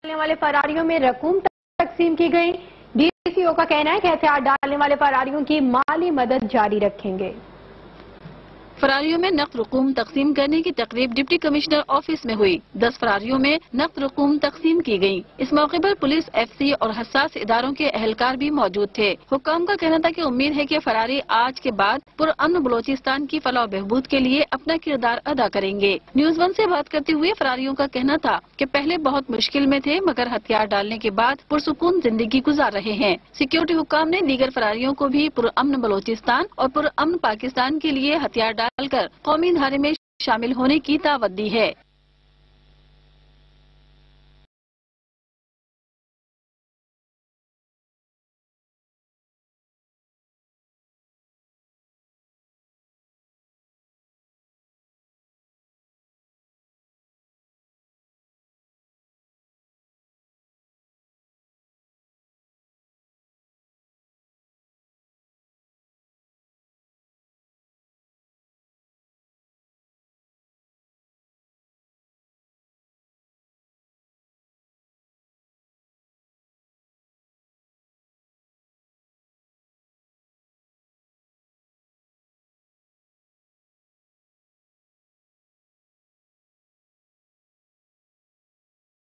डालने वाले फरारियों में रकूम तकसीम की गई। डीसीओ का कहना है कि हथियार डालने वाले फरारियों की माली मदद जारी रखेंगे। फरारियों में नकद रकूम तकसीम करने की तकरीब डिप्टी कमिश्नर ऑफिस में हुई। 10 फरारियों में नकद रकूम तकसीम की गई। इस मौके पर पुलिस, एफसी और हसास इदारों के अहलकार भी मौजूद थे। हुक्काम का कहना था कि उम्मीद है कि फरारी आज के बाद पुरअमन बलोचिस्तान की फलाह बहबूद के लिए अपना किरदार अदा करेंगे। न्यूज़ 1 से बात करते हुए फरारियों का कहना था कि पहले बहुत मुश्किल में थे, मगर हथियार डालने के बाद पुरसुकून जिंदगी गुजार रहे हैं। सिक्योरिटी हुक्काम ने दीगर फरारियों को भी पुरअमन बलोचिस्तान और पुरअमन पाकिस्तान के लिए हथियार डालकर कौमी धारे में शामिल होने की दावत दी है।